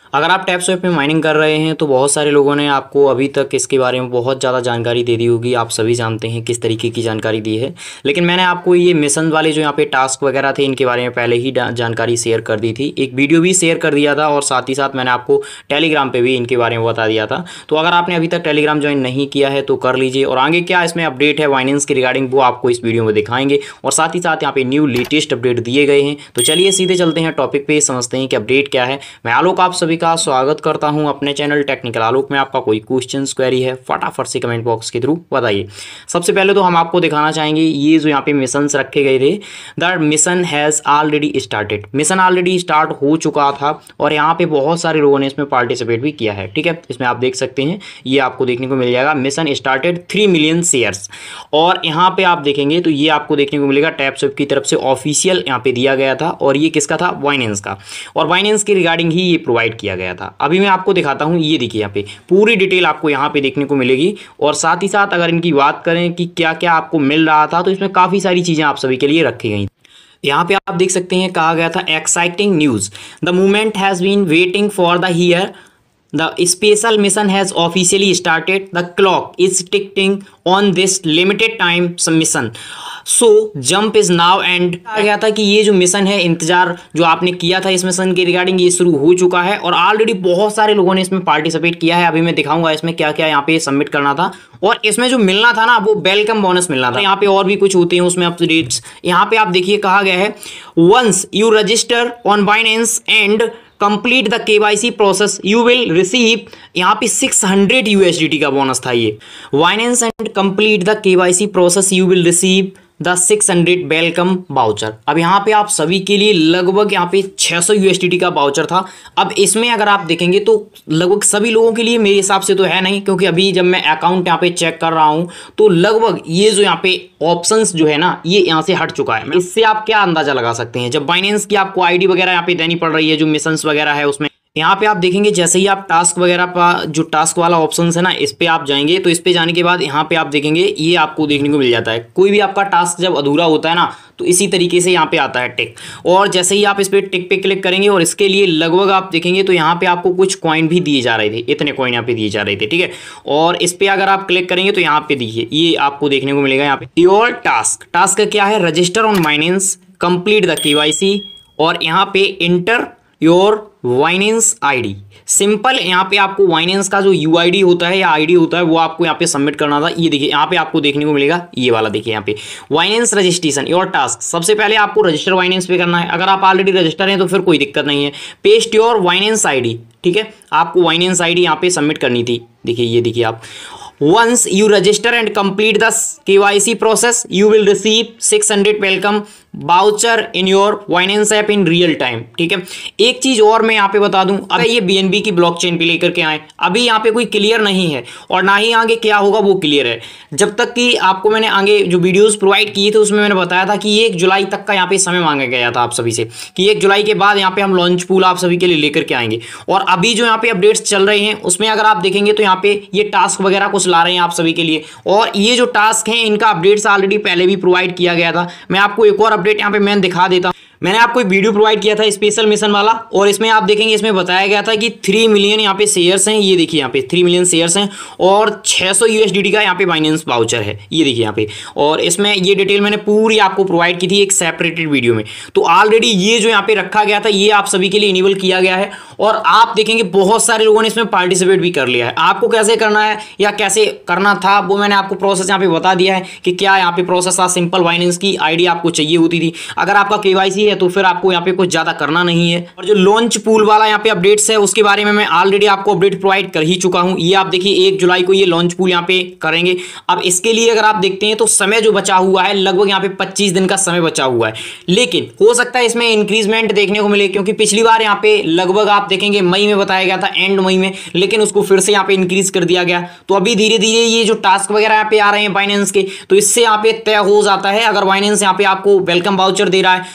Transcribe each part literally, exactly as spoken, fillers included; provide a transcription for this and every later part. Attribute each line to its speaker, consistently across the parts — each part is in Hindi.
Speaker 1: अगर आप टैपस्वैप में माइनिंग कर रहे हैं तो बहुत सारे लोगों ने आपको अभी तक इसके बारे में बहुत ज़्यादा जानकारी दे दी होगी। आप सभी जानते हैं किस तरीके की जानकारी दी है, लेकिन मैंने आपको ये मिशन वाले जो यहाँ पे टास्क वगैरह थे इनके बारे में पहले ही जानकारी शेयर कर दी थी। एक वीडियो भी शेयर कर दिया था और साथ ही साथ मैंने आपको टेलीग्राम पर भी इनके बारे में बता दिया था। तो अगर आपने अभी तक टेलीग्राम ज्वाइन नहीं किया है तो कर लीजिए। और आगे क्या इसमें अपडेट है बाइनेंस के रिगार्डिंग वो आपको इस वीडियो में दिखाएंगे और साथ ही साथ यहाँ पे न्यू लेटेस्ट अपडेट दिए गए हैं। तो चलिए सीधे चलते हैं टॉपिक पे, समझते हैं कि अपडेट क्या है। मैं आलोक आप सभी का स्वागत करता हूं अपने चैनल टेक्निकल आलोक में। आपका कोई क्वेश्चंस क्वेरी है फटाफट से कमेंट बॉक्स के थ्रू बताइए। सबसे पहले तो हम आपको दिखाना चाहेंगे ये जो यहाँ पे मिशंस रखे गए थे, the mission has already started. Mission already start हो चुका था और यहाँ पे बहुत सारे लोगों ने इसमें पार्टिसिपेट भी किया है। ठीक है, इसमें आप देख सकते हैं ये आपको देखने को मिल जाएगा mission started three million shares. और यहाँ पे आप देखेंगे तो ये आपको देखने को मिलेगा टैपस्वैप की तरफ से ऑफिशियल यहाँ पे दिया गया था और ये किसका था, बाइनेंस का। और बाइनेंस के रिगार्डिंग ही ये प्रोवाइड किया गया था। अभी मैं आपको दिखाता हूं, ये देखिए यहाँ पे पूरी डिटेल आपको यहाँ पे देखने को मिलेगी। और साथ ही साथ अगर इनकी बात करें कि क्या क्या आपको मिल रहा था तो इसमें काफ़ी सारी चीज़ें आप सभी के लिए रखी गई। यहाँ पे आप देख सकते हैं कहा गया था exciting news, the movement has been waiting for the here, the special mission has officially started, the clock is ticking on this limited time mission, so jump is now and. कहा गया था कि ये जो मिशन है, इंतजार जो आपने किया था इस मिशन के रिगार्डिंग, ये शुरू हो चुका है और ऑलरेडी बहुत सारे लोगों ने इसमें पार्टिसिपेट किया है। अभी मैं दिखाऊंगा इसमें क्या क्या यहाँ पे सबमिट करना था और इसमें जो मिलना था ना वो वेलकम बोनस मिलना था। यहाँ पे और भी कुछ होते हैं उसमें अपडेट्स। यहाँ पे आप देखिए कहा गया है once you register on Binance and complete the KYC process you will receive, यहाँ पे सिक्स हंड्रेड यूएसडीटी का बोनस था ये। Binance and complete the KYC process you will receive the six hundred welcome voucher. अब यहाँ पे आप सभी के लिए लगभग यहाँ पे छह सौ यूएसडीटी का बाउचर था। अब इसमें अगर आप देखेंगे तो लगभग सभी लोगों के लिए मेरे हिसाब से तो है नहीं, क्योंकि अभी जब मैं अकाउंट यहाँ पे चेक कर रहा हूँ तो लगभग ये जो यहाँ पे ऑप्शंस जो है ना ये यहाँ से हट चुका है। इससे आप क्या अंदाजा लगा सकते हैं, जब बाइनेंस की आपको आईडी वगैरह यहाँ पे देनी पड़ रही है, जो मिशंस वगैरह है उसमें यहाँ पे आप देखेंगे जैसे ही आप टास्क वगैरह पर जो टास्क वाला ऑप्शन है ना इस पे आप जाएंगे तो इस पे जाने के बाद यहाँ पे आप देखेंगे ये आपको देखने को मिल जाता है। कोई भी आपका टास्क जब अधूरा होता है ना तो इसी तरीके से यहाँ पे आता है टिक, और जैसे ही आप इस पे टिक पे क्लिक करेंगे और इसके लिए लगभग आप देखेंगे तो यहाँ पे आपको कुछ कॉइन भी दिए जा रहे थे, इतने कॉइन यहाँ पे दिए जा रहे थे। ठीक है, और इस पे अगर आप क्लिक करेंगे तो यहाँ पे देखिए ये आपको देखने को मिलेगा यहाँ पे योर टास्क। टास्क क्या है, register on Binance, complete the KYC और यहाँ पे enter your Binance ID. Simple यहाँ पे आपको बाइनेंस का जो यूआईडी होता है या आईडी होता है वो आपको यहाँ पे सबमिट करना था। ये देखिए यहाँ पे आपको देखने को मिलेगा ये वाला, देखिए यहाँ पे बाइनेंस रजिस्ट्रेशन योर टास्क। सबसे पहले आपको रजिस्टर बाइनेंस पे करना है। अगर आप ऑलरेडी रजिस्टर हैं तो फिर कोई दिक्कत नहीं है। पेस्ट योर बाइनेंस आईडी, ठीक है, आपको बाइनेंस आईडी यहाँ पे सबमिट करनी थी। देखिए ये देखिए आप Once you register and complete the K Y C process, you will receive six hundred welcome voucher in your Binance app in real time। ठीक है, एक चीज और मैं यहाँ पे बता दूं, अगर ये B N B की ब्लॉकचेन पे लेकर के आए, अभी यहाँ पे कोई क्लियर नहीं है और ना ही आगे क्या होगा वो क्लियर है। जब तक कि आपको मैंने आगे जो वीडियोस प्रोवाइड किए थे उसमें मैंने बताया था कि एक जुलाई तक का यहाँ पे समय मांगा गया था आप सभी से कि एक जुलाई के बाद यहाँ पे हम लॉन्च पूल आप सभी के लिए लेकर के आएंगे। और अभी जो यहाँ पे अपडेट्स चल रहे हैं उसमें अगर आप देखेंगे तो यहाँ पे ये टास्क वगैरह कुछ ला रहे हैं आप सभी के लिए, और ये जो टास्क हैं इनका अपडेट्स ऑलरेडी पहले भी प्रोवाइड किया गया था। मैं आपको एक और अपडेट यहाँ पे मैं दिखा देता हूँ। मैंने आपको एक वीडियो प्रोवाइड किया था स्पेशल मिशन वाला और इसमें आप देखेंगे इसमें बताया गया था कि थ्री मिलियन यहाँ पे शेयर्स हैं। ये देखिए यहाँ पे थ्री मिलियन शेयर्स हैं और छह सौ यूएसडीटी का यहाँ पे बाइनेंस वाउचर है। ये देखिए यहाँ पे, और इसमें ये डिटेल मैंने पूरी आपको प्रोवाइड की थी एक सेपरेटेड वीडियो में। तो ऑलरेडी ये जो यहाँ पे रखा गया था ये आप सभी के लिए इनेबल किया गया है और आप देखेंगे बहुत सारे लोगों ने इसमें पार्टिसिपेट भी कर लिया है। आपको कैसे करना है या कैसे करना था वो मैंने आपको प्रोसेस यहाँ पे बता दिया है कि क्या यहाँ पे प्रोसेस था। सिंपल बाइनेंस की आईडी आपको चाहिए होती थी। अगर आपका केवाईसी है तो फिर आपको यहाँ पे कुछ ज्यादा करना नहीं है। और जो लॉन्च पूल वाला यहाँ पे अपडेट्स है उसके बारे में मैं ऑलरेडी आपको अपडेट प्रोवाइड कर ही चुका हूँ। ये आप देखिए एक जुलाई को ये लॉन्च पूल यहाँ पे करेंगे। अब इसके लिए अगर आप देखते हैं तो समय जो बचा हुआ है लगभग यहाँ पे पच्चीस दिन का समय बचा हुआ है, लेकिन हो सकता है इसमें इंक्रीजमेंट देखने को मिले, क्योंकि पिछली बार यहाँ पे लगभग आप देखेंगे मई में बताया गया था, एंड मई में, लेकिन उसको फिर से यहाँ पे इंक्रीज कर दिया गया। तो अभी धीरे धीरे ये जो टास्क वगैरह यहाँ पे आ रहे हैं बाइनेंस के, तो इससे यहाँ पे तय हो जाता है। अगर बाइनेंस यहाँ पे आपको वेलकम वाउचर दे रहा है तो इससे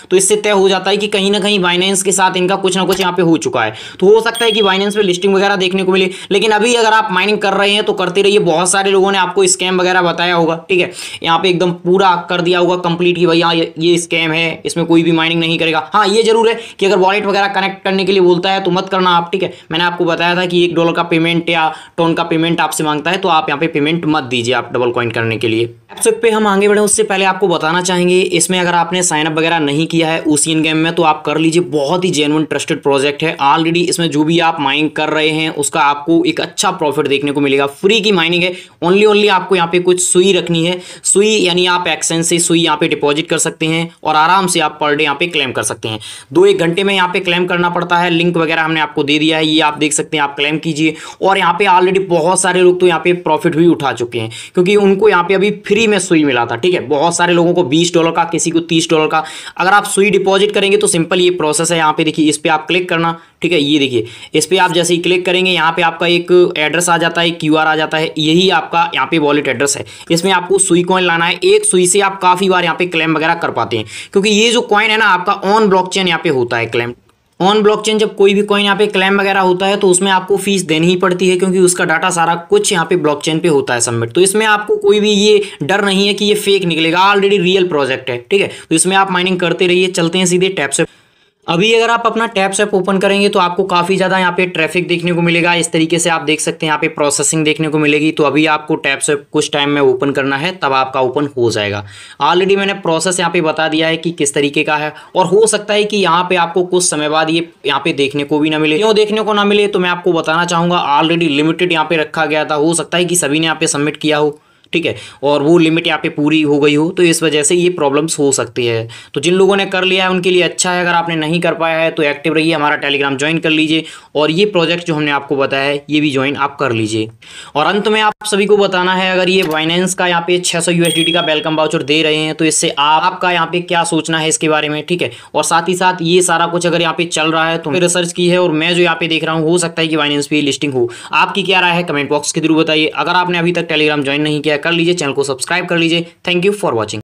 Speaker 1: तय हो जाता है कि कहीं ना कहीं बाइनेंस के साथ इनका कुछ ना कुछ यहाँ पे हो चुका है। तो हो सकता है कि बाइनेंस पे लिस्टिंग वगैरह देखने को मिले। लेकिन अभी अगर आप माइनिंग कर रहे हैं तो करते रहिए। बहुत सारे लोगों ने आपको स्कैम वगैरह बताया होगा, ठीक है, यहाँ पे एकदम पूरा कर दिया होगा कंप्लीट कि भैया ये, ये स्कैम है, इसमें कोई भी माइनिंग नहीं करेगा। हाँ, ये जरूर है कि अगर वॉलेट वगैरह कनेक्ट करने के लिए बोलता है तो मत करना आप, ठीक है। मैंने आपको बताया था कि एक डॉलर का पेमेंट या टोन का पेमेंट आपसे मांगता है तो आप यहाँ पे पेमेंट मत दीजिए आप डबल कॉइन करने के लिए। एप्सवेप पे हम आगे बढ़े उससे पहले आपको बताना चाहेंगे, इसमें अगर आपने साइन अप वगैरह नहीं किया है ओशियन गेम में तो आप कर लीजिए। बहुत ही जेन्युइन ट्रस्टेड प्रोजेक्ट है। ऑलरेडी इसमें जो भी आप माइनिंग कर रहे हैं उसका आपको एक अच्छा प्रॉफिट देखने को मिलेगा। फ्री की माइनिंग है। ओनली ओनली आपको यहाँ पे कुछ सुई रखनी है। सुई यानी आप एक्सचेंज से सुई यहाँ पे डिपॉजिट कर सकते हैं और आराम से आप पर डे यहाँ पे क्लेम कर सकते हैं। दो एक घंटे में यहाँ पे क्लेम करना पड़ता है। लिंक वगैरह हमने आपको दे दिया है, ये आप देख सकते हैं, आप क्लेम कीजिए। और यहाँ पे ऑलरेडी बहुत सारे लोग तो यहाँ पे प्रॉफिट भी उठा चुके हैं क्योंकि उनको यहाँ पे अभी फ्री में सुई मिला था, ठीक है। बहुत सारे लोगों को बीस डॉलर का, किसी को तीस डॉलर का। अगर आप सुई डिपॉजिट करेंगे तो सिंपल ये प्रोसेस है। यहाँ पे देखिए, इस पे आप क्लिक करना, ठीक है। ये देखिए, इस पे आप जैसे ही क्लिक करेंगे यहाँ पे आपका एक एड्रेस आ जाता है, क्यूआर आ जाता है। यही आपका यहाँ पे वॉलेट एड्रेस है। इसमें आपको सुई कॉइन लाना है। एक सुई से आप काफी बार यहाँ पे क्लेम वगैरह कर पाते हैं क्योंकि ये जो कॉइन है ना आपका ऑन ब्लॉकचेन यहाँ पे होता है क्लेम। ऑन ब्लॉकचेन जब कोई भी कॉइन यहाँ पे क्लेम वगैरह होता है तो उसमें आपको फीस देनी ही पड़ती है क्योंकि उसका डाटा सारा कुछ यहाँ पे ब्लॉकचेन पे होता है सबमिट। तो इसमें आपको कोई भी ये डर नहीं है कि ये फेक निकलेगा, ऑलरेडी रियल प्रोजेक्ट है, ठीक है। तो इसमें आप माइनिंग करते रहिए। चलते हैं सीधे टैप से। अभी अगर आप अपना टैप ऐप ओपन करेंगे तो आपको काफ़ी ज़्यादा यहाँ पे ट्रैफिक देखने को मिलेगा। इस तरीके से आप देख सकते हैं यहाँ पे प्रोसेसिंग देखने को मिलेगी। तो अभी आपको टैप ऐप कुछ टाइम में ओपन करना है, तब आपका ओपन हो जाएगा। ऑलरेडी मैंने प्रोसेस यहाँ पे बता दिया है कि किस तरीके का है और हो सकता है कि यहाँ पे आपको कुछ समय बाद ये यहाँ पे देखने को भी ना मिले। क्यों देखने को ना मिले तो मैं आपको बताना चाहूँगा, ऑलरेडी लिमिटेड यहाँ पे रखा गया था। हो सकता है कि सभी ने यहाँ पे सबमिट किया हो, ठीक है, और वो लिमिट यहाँ पे पूरी हो गई हो तो इस वजह से ये प्रॉब्लम्स हो सकती है। तो जिन लोगों ने कर लिया है उनके लिए अच्छा है। अगर आपने नहीं कर पाया है तो एक्टिव रहिए, हमारा टेलीग्राम ज्वाइन कर लीजिए और ये प्रोजेक्ट जो हमने आपको बताया है ये भी ज्वाइन आप कर लीजिए। और अंत में आप सभी को बताना है, अगर ये बाइनेंस का यहाँ पे छः सौ यूएसडीटी का वेलकम वाउचर दे रहे हैं तो इससे आपका यहाँ पे क्या सोचना है इसके बारे में, ठीक है। और साथ ही साथ ये सारा कुछ अगर यहाँ पे चल रहा है तो रिसर्च की है और मैं जो यहाँ पे देख रहा हूँ, हो सकता है कि बाइनेंस पे लिस्टिंग हो। आपकी क्या राय है कमेंट बॉक्स के थ्रू बताइए। अगर आपने अभी तक टेलीग्राम ज्वाइन नहीं किया कर लीजिए, चैनल को सब्सक्राइब कर लीजिए। Thank you for watching.